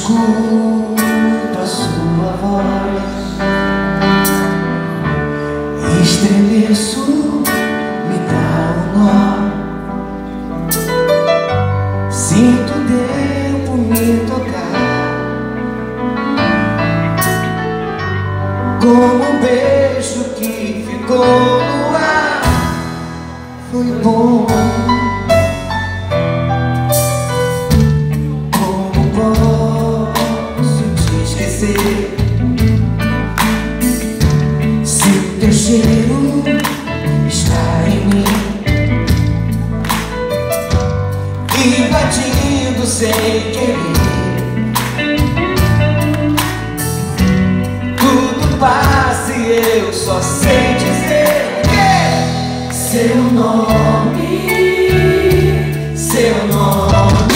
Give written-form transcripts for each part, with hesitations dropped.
escuto a sua voz, estremeço, me dá um nó. Sinto o tempo me tocar, como um beijo que ficou no ar. Foi bom. Se o teu cheiro está em mim, invadindo sem querer, tudo passa e eu só sei dizer seu nome, seu nome.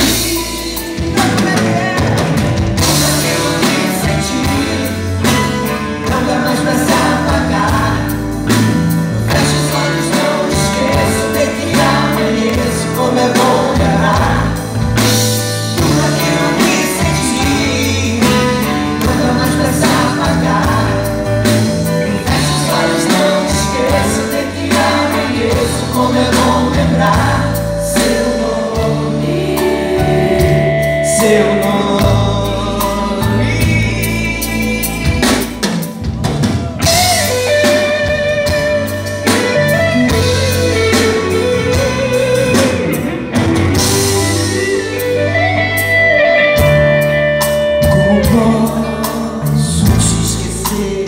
Seu nome. Como posso te esquecer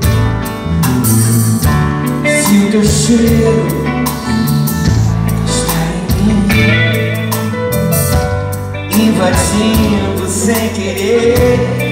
se o teu cheiro invadindo sem querer,